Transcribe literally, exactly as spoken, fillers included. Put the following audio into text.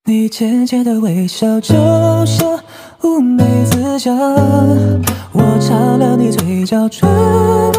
你浅浅的微笑，就像妩媚慈祥。我尝了你嘴角唇